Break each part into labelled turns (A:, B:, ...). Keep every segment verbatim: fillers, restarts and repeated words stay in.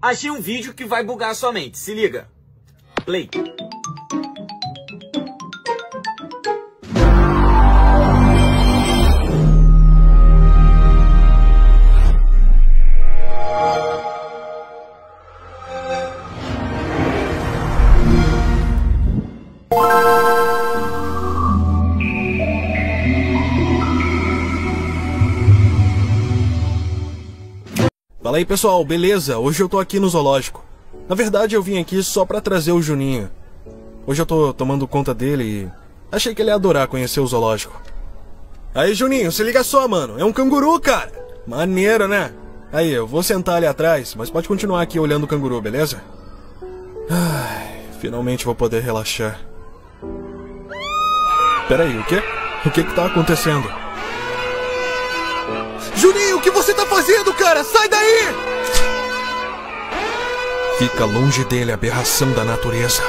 A: Achei um vídeo que vai bugar a sua mente. Se liga. Play.
B: Fala aí pessoal, beleza? Hoje eu tô aqui no zoológico. Na verdade eu vim aqui só pra trazer o Juninho. Hoje eu tô tomando conta dele e achei que ele ia adorar conhecer o zoológico. Aí Juninho, se liga só, mano, é um canguru, cara. Maneiro, né? Aí, eu vou sentar ali atrás, mas pode continuar aqui olhando o canguru, beleza? Ai, finalmente vou poder relaxar. Peraí, o quê? O que que tá acontecendo? Juninho, o que você tá fazendo, cara? Sai daí! Fica longe dele, aberração da natureza.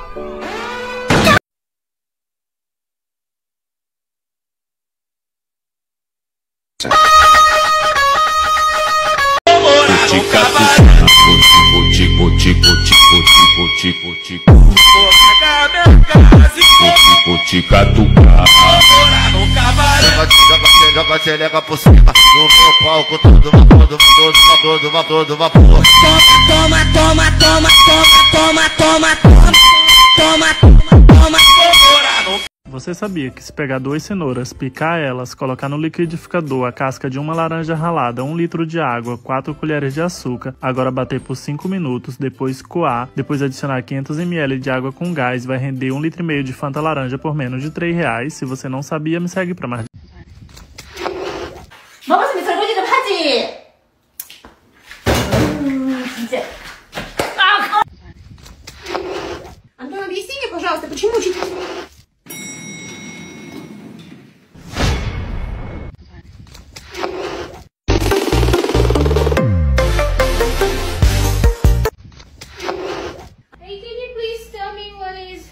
C: Joga a xereca por cima, no meu palco, todo vapor, todo vapor, todo vapor, todo vapor.
D: Toma, toma, toma, toma, toma, toma, toma, toma, toma, toma.
E: Você sabia que se pegar duas cenouras, picar elas, colocar no liquidificador a casca de uma laranja ralada, um litro de água, quatro colheres de açúcar, agora bater por cinco minutos, depois coar, depois adicionar quinhentos mililitros de água com gás, vai render um litro e meio de Fanta laranja por menos de três reais. Se você não sabia, me segue pra mais.
F: 먹었으면 설거지 좀 하지. 음, 진짜. 아! Антон, объясни мне, пожалуйста, почему учитель... Hey, can you please tell me what is...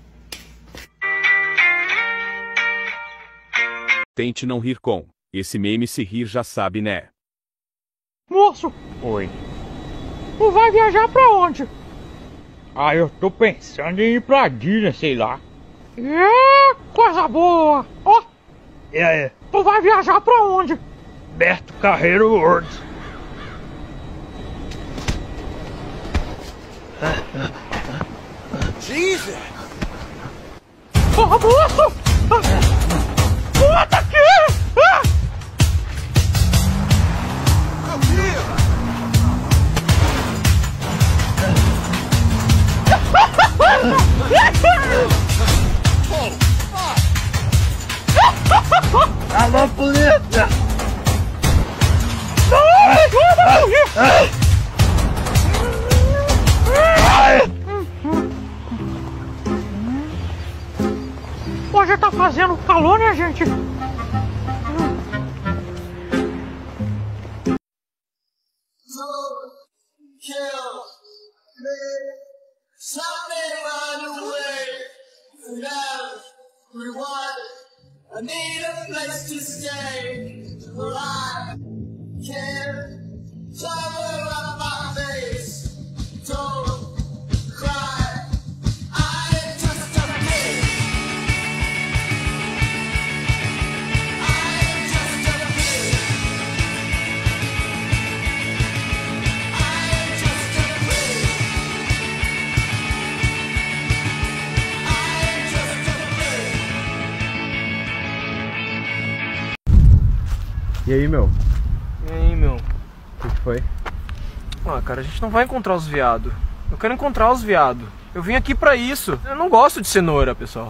G: Tente não rir com. Esse meme se rir já sabe, né?
H: Moço!
I: Oi.
H: Tu vai viajar pra onde?
I: Ah, eu tô pensando em ir pra Disney, sei lá.
H: É, coisa boa! Ó! Oh,
I: e aí?
H: Tu vai viajar pra onde?
I: Beto Carreiro World.
B: Jesus!
H: Oh, moço! Puta aqui! Ah!
I: Alô, polícia!
H: Hoje tá fazendo calor, né, gente?
D: I need a place to stay where I can cover up my face. Don't cry, I'm just a kid. I'm just a kid. I'm just a kid. I'm just a kid.
J: E aí, meu?
K: E aí, meu?
J: O que, que foi?
K: Ah, cara, a gente não vai encontrar os viados. Eu quero encontrar os viados. Eu vim aqui pra isso. Eu não gosto de cenoura, pessoal.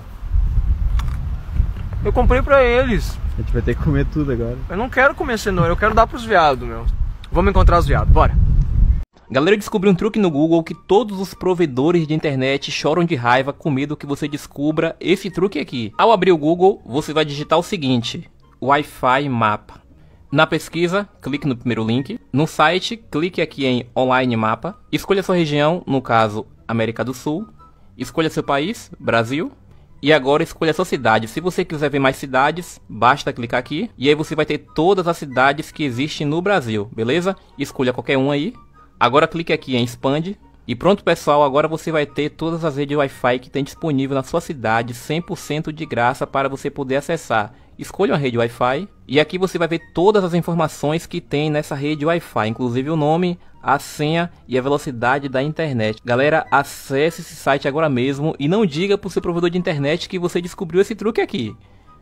K: Eu comprei pra eles.
J: A gente vai ter que comer tudo agora.
K: Eu não quero comer cenoura, eu quero dar pros viados, meu. Vamos encontrar os viados, bora.
L: Galera, eu descobri um truque no Google que todos os provedores de internet choram de raiva com medo que você descubra esse truque aqui. Ao abrir o Google, você vai digitar o seguinte: Wi-Fi Mapa. Na pesquisa, clique no primeiro link. No site, clique aqui em Online Mapa. Escolha sua região, no caso, América do Sul. Escolha seu país, Brasil. E agora escolha sua cidade. Se você quiser ver mais cidades, basta clicar aqui. E aí você vai ter todas as cidades que existem no Brasil, beleza? Escolha qualquer um aí. Agora clique aqui em expande. E pronto pessoal, agora você vai ter todas as redes Wi-Fi que tem disponível na sua cidade cem por cento de graça para você poder acessar. Escolha uma rede Wi-Fi e aqui você vai ver todas as informações que tem nessa rede Wi-Fi, inclusive o nome, a senha e a velocidade da internet. Galera, acesse esse site agora mesmo e não diga para o seu provedor de internet que você descobriu esse truque aqui.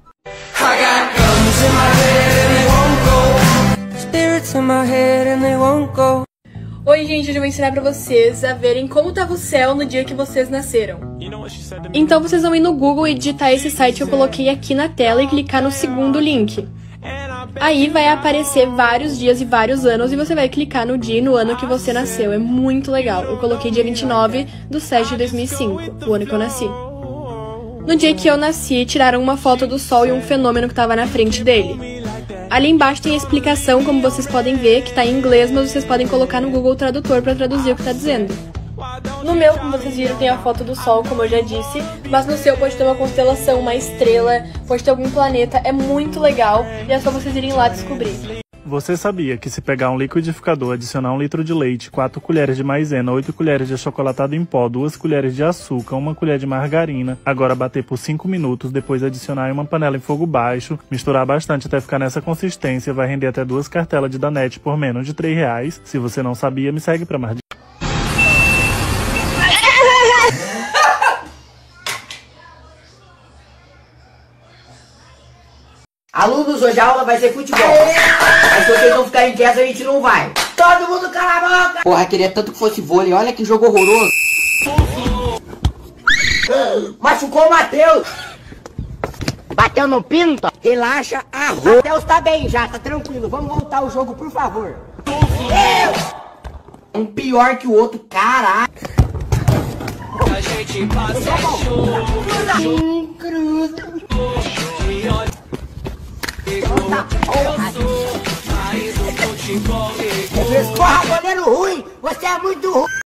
M: Oi gente, hoje eu vou ensinar pra vocês a verem como tava o céu no dia que vocês nasceram. Então vocês vão ir no Google e digitar esse site que eu coloquei aqui na tela e clicar no segundo link. Aí vai aparecer vários dias e vários anos e você vai clicar no dia e no ano que você nasceu. É muito legal. Eu coloquei dia vinte e nove de sete de dois mil e cinco, o ano que eu nasci. No dia que eu nasci, tiraram uma foto do sol e um fenômeno que estava na frente dele. Ali embaixo tem a explicação, como vocês podem ver, que está em inglês, mas vocês podem colocar no Google Tradutor para traduzir o que está dizendo. No meu, como vocês viram, tem a foto do sol, como eu já disse, mas no seu pode ter uma constelação, uma estrela, pode ter algum planeta, é muito legal e é só vocês irem lá descobrir.
E: Você sabia que se pegar um liquidificador, adicionar um litro de leite, quatro colheres de maisena, oito colheres de achocolatado em pó, duas colheres de açúcar, uma colher de margarina, agora bater por cinco minutos, depois adicionar em uma panela em fogo baixo, misturar bastante até ficar nessa consistência, vai render até duas cartelas de Danette por menos de três reais. Se você não sabia, me segue pra mais.
N: Alunos, hoje a aula vai ser futebol. Mas se vocês não ficarem quietos, a gente não vai. Todo mundo cala a boca! Porra, queria tanto que fosse vôlei. Olha que jogo horroroso. Machucou o Matheus. Bateu no pinto? Relaxa, arroz. Matheus tá bem já, tá tranquilo. Vamos voltar ao jogo, por favor. Um pior que o outro, caralho. A gente passa show. Cruza. Escorra, goleiro ruim! Você é muito ruim!